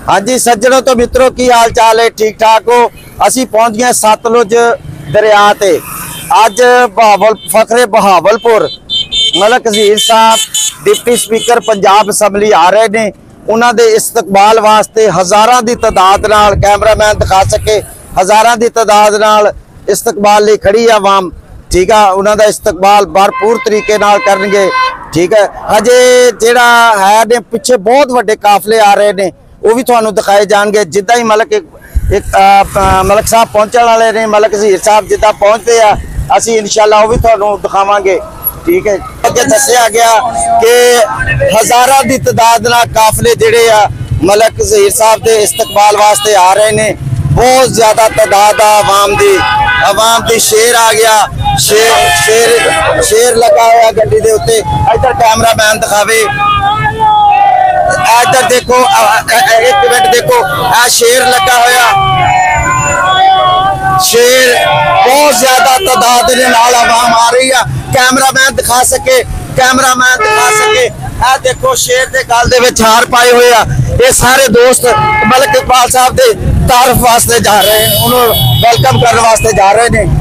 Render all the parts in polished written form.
हाँ जी सज्जनों तो मित्रों की हाल चाल है, ठीक ठाक हो। असी पहुंच गए सतलुज दरिया ते। अज फखरे बहावलपुर मलक वजीर साहब डिप्टी स्पीकर पंजाब असैम्बली आ रहे ने। उन्हां दे इस्तकबाल वास्ते हज़ारां दी तादाद नाल कैमरामैन दिखा सके, हज़ारां दी तादाद नाल इस्तकबाल लई खड़ी आवाम। ठीक है, उन्हां दा इस्तकबाल भरपूर तरीके नाल करनगे। ठीक है, हजे जिहड़ा है ने पिछे बहुत वड्डे काफले आ रहे ने, वो भी तुहानू दिखाए जाएंगे। जिदा ही मलक मलक साहब पहुंचने वाले ने, मलक वजीर साहब जिदा पहुंचते हैं असी इंशाअल्लाह वो भी तुहानू दिखावांगे। ठीक है, अगे दस्सिया गया कि हज़ारां दी तादाद नाल काफले जिहड़े आ मलक वजीर साहब के इस्तकबाल वास्ते आ रहे ने। बहुत ज्यादा तादाद आवाम दी शेर आ गया, शेर लगा हुआ गड्डी दे उत्ते। इधर कैमरामैन दिखावे, इधर देखो, एक मिनट देखो, आ शेर लगा हुआ, शेर बहुत ज्यादा तादाद दे नाल आवाम आ रही है। कैमरामैन दिखा सके, आ देखो शेर दे गल दे विच हार पाए हुए आ। ये सारे दोस्त मलक इकबाल साहब दे तारफ वास्ते जा रहे हैं, उन्होंने वेलकम करने वास्ते जा रहे हैं।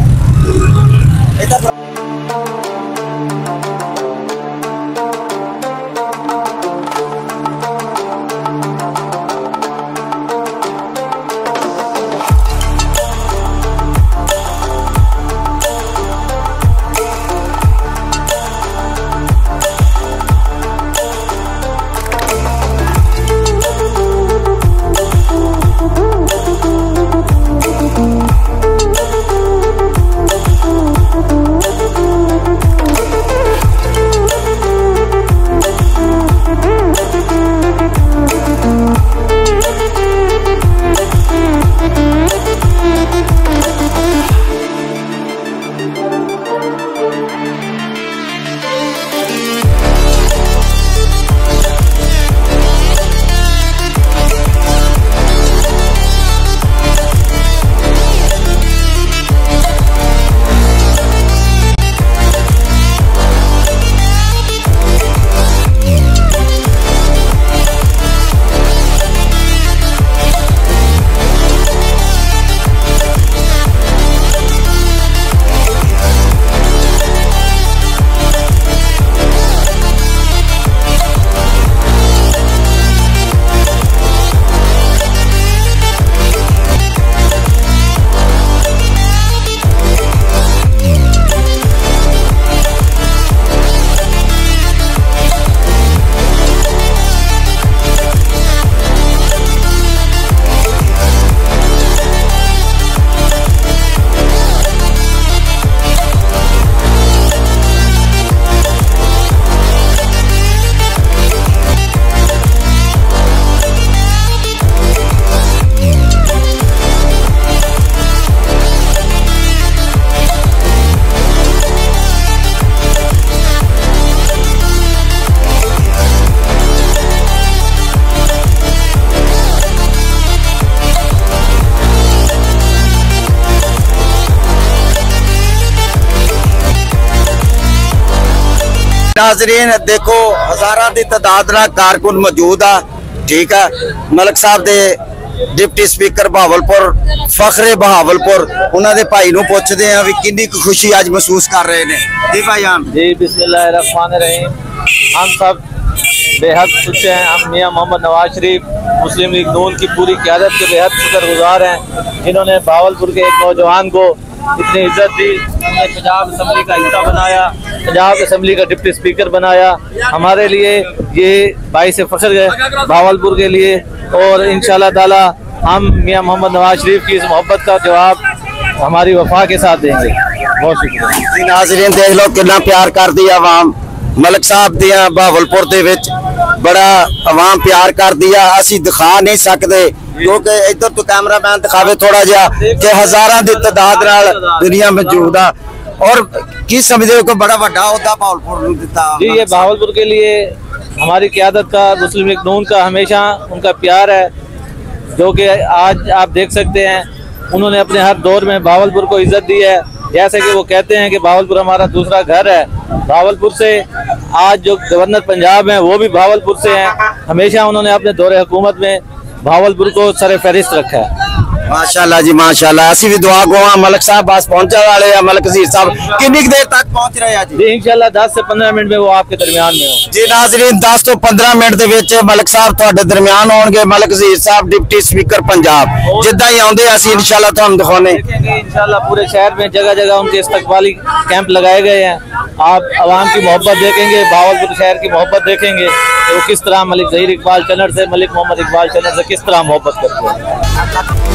नाजरीन देखो, हज़ारां दी तादाद नाल कारकुन मौजूद आ। ठीक है, मलक साहब दे डिप्टी स्पीकर बहावलपुर फखरे बहावलपुर, उन्होंने भाई नूं पुछदे हैं भी कितनी खुशी आज महसूस कर रहे हैं। जी भाईजान। जी बिस्मिल्लाहिर्रहमानिर्रहीम। हम सब बेहद खुश हैं। हम मियां मोहम्मद नवाज शरीफ मुस्लिम लीग नून की पूरी क़यादत के बेहद शुक्रगुजार हैं, जिन्होंने बहावलपुर के एक नौजवान को इतनी इज्जत दी, उन्हें पंजाब असम्बली का हिस्सा बनाया, पंजाब असम्बली का डिप्टी स्पीकर बनाया। हमारे लिए ये बाइस फख्र है बहावलपुर के लिए, और इंशाअल्लाह ताला हम मियां मोहम्मद नवाज शरीफ की इस मोहब्बत का जवाब हमारी वफा के साथ देंगे। बहुत शुक्रिया। नाज़रीन देख लो कितना प्यार कर दिया आवाम मलक साहब दिया बहावलपुर दे विच, बड़ा आवाम प्यार कर दिया। असी दिखा नहीं सकते क्योंकि इधर तो कैमरामैन दिखावे थोड़ा जहा कि हज़ारां दी तादाद नाल दुनिया मौजूद आ। और की समझे हो बड़ा बड़ा होता बहावलपुर दिता जी। ये बहावलपुर के लिए हमारी क़यादत का, मुस्लिम लीग नून का हमेशा उनका प्यार है, जो कि आज आप देख सकते हैं उन्होंने अपने हर दौर में बहावलपुर को इज्जत दी है। जैसे कि वो कहते हैं कि बहावलपुर हमारा दूसरा घर है। बहावलपुर से आज जो गवर्नर पंजाब हैं वो भी बहावलपुर से हैं। हमेशा उन्होंने अपने दौरे हुकूमत में भावलपुर को सरे फहरिस्त रखा है। माशाल्लाह जी माशाल्लाह। असी भी दुआ गवा मलक साहब बस पहुंचा वाले हैं। मलक वजीर साहब कितनी देर तक पहुंच रहे हैं जी? इंशाल्लाह 10 से 15 मिनट में वो आपके दरमियान में हो जी। नाज़रीन 10 तो 15 मिनट दे विच मलक साहब तुहाडे दरमियान होणगे। मलक वजीर साहब डिप्टी स्पीकर पंजाब जिद्दां ही आउंदे असी इंशाल्लाह तुहानू दिखाने इंशाल्लाह। पूरे शहर में जगह जगह उनके इस्तकबाली कैंप लगाए गए हैं। आप आवाम की मोहब्बत देखेंगे, भावलपुर शहर की मोहब्बत देखेंगे कि वो किस तरह मलिक ज़हीर इकबाल चन्नर से, मलिक मोहम्मद इकबाल चन्नर से किस तरह मोहब्बत करते हैं।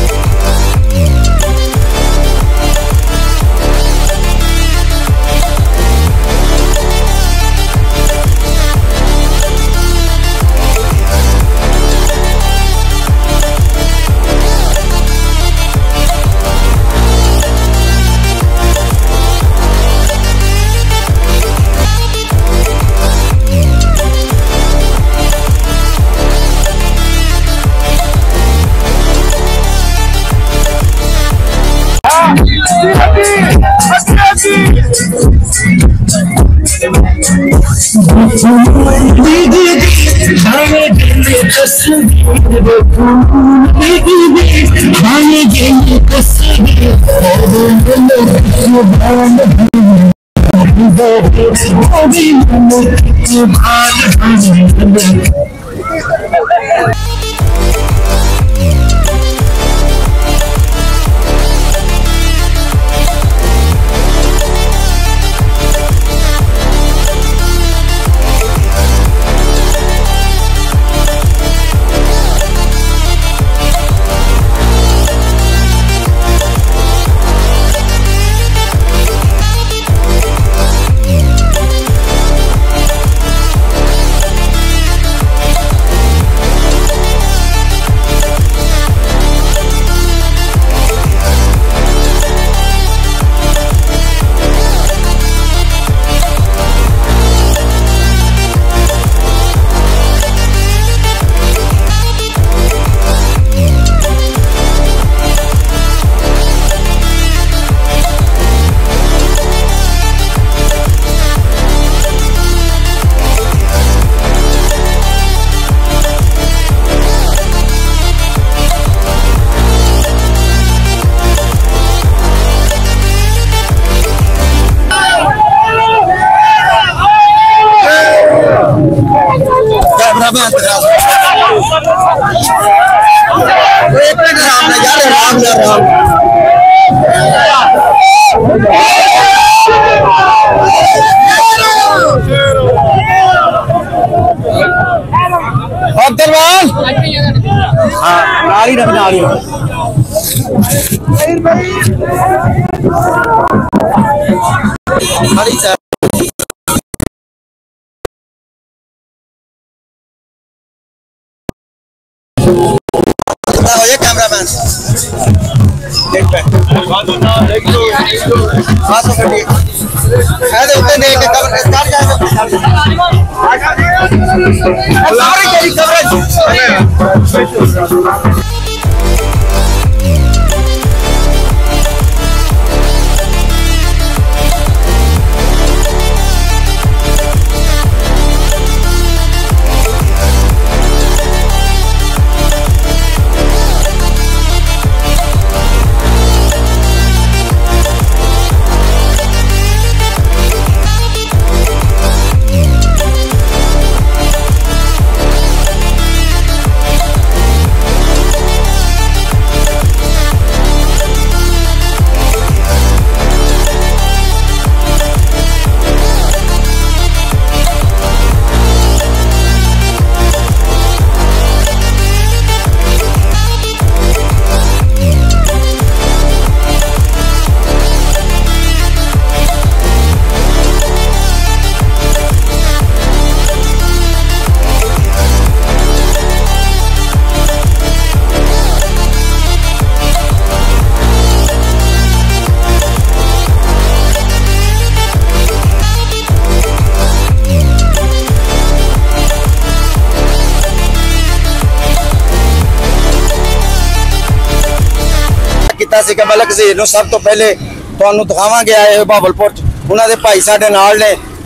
मलक ज़हीर सब तो पहले तुहानू दिखावांगे आए भावलपुर उन्होंने भाई साडे नाल ने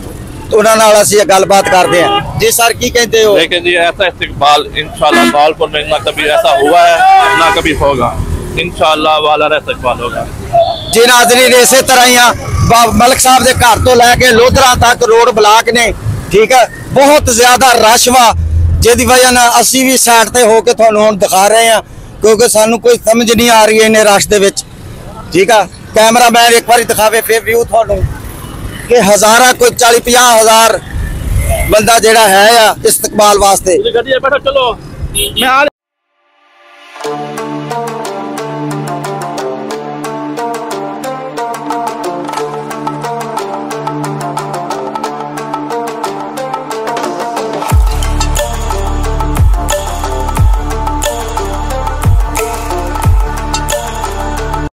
ਉਹਨਾਂ ਨਾਲ ਅਸੀਂ ਇਹ ਗੱਲਬਾਤ ਕਰਦੇ ਹਾਂ ਜੀ। ਸਰ ਕੀ ਕਹਿੰਦੇ ਹੋ? लेकिन जी ऐसा इस्तेकबाल इंशाल्लाह भावलपुर में ना कभी ऐसा हुआ है ना कभी होगा, इंशाल्लाह वाला इस्तेकबाल होगा जी। नाज़रीन इसे तरह ही मलिक साहब के घर तो लैके लोधरा तक रोड ब्लॉक ने, ठीक है, बहुत ज्यादा रश वा, जिसकी वजह ना असी भी साइड ते होके तुहानू हुण दिखा रहे हैं क्योंकि सानू कोई समझ नहीं आ रही है इन्ने रश दे विच, ठीक है। कैमरा मैन एक बार दिखावे फिर व्यू तुहानू कि हज़ारा कोई 40-50 हज़ार बंदा जिहड़ा है इस्तकबाल वास्ते। चलो मैं